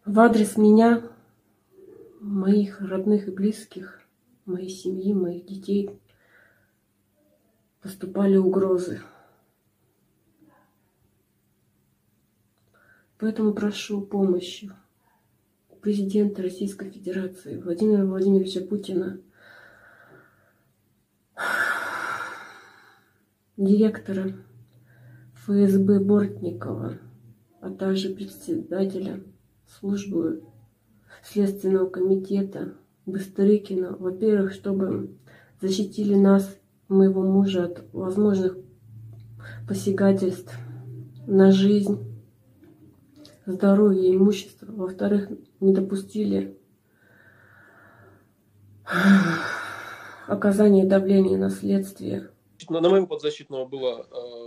В адрес меня, моих родных и близких, моей семьи, моих детей поступали угрозы. Поэтому прошу помощи у президента Российской Федерации Владимира Владимировича Путина, директора ФСБ Бортникова, а также председателя службы Следственного комитета Быстрыкина, во-первых, чтобы защитили нас, моего мужа, от возможных посягательств на жизнь, здоровье и имущество. Во-вторых, не допустили оказания давления на следствие. На моего подзащитного было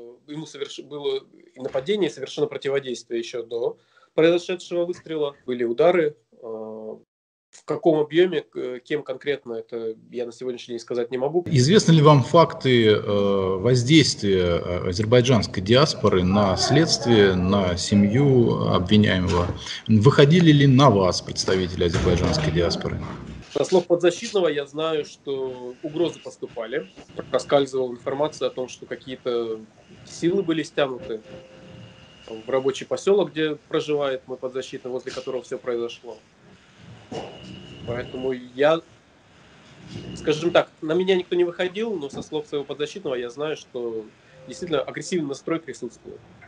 и нападение, и совершено противодействие еще до произошедшего выстрела. Были удары. В каком объеме, кем конкретно, это я на сегодняшний день сказать не могу. Известны ли вам факты воздействия азербайджанской диаспоры на следствие, на семью обвиняемого? Выходили ли на вас представители азербайджанской диаспоры? Со слов подзащитного я знаю, что угрозы поступали. Проскальзывала информация о том, что какие-то силы были стянуты в рабочий поселок, где проживает мой подзащитный, возле которого все произошло. Поэтому я, скажем так, на меня никто не выходил, но со слов своего подзащитного я знаю, что действительно агрессивный настрой присутствует.